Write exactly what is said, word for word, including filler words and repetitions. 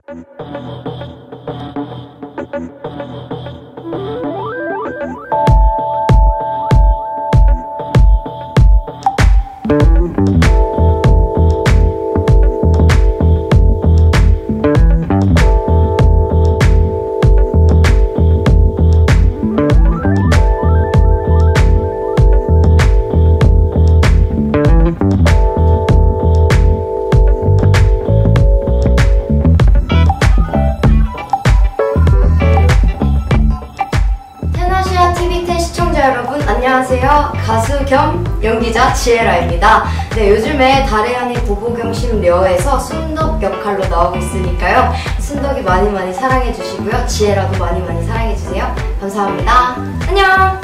여러분 안녕하세요. 가수 겸 연기자 지에라입니다. 네, 요즘에 달의 하늘 보보경 심려에서 순덕 역할로 나오고 있으니까요. 순덕이 많이 많이 사랑해주시고요. 지에라도 많이 많이 사랑해주세요. 감사합니다. 안녕!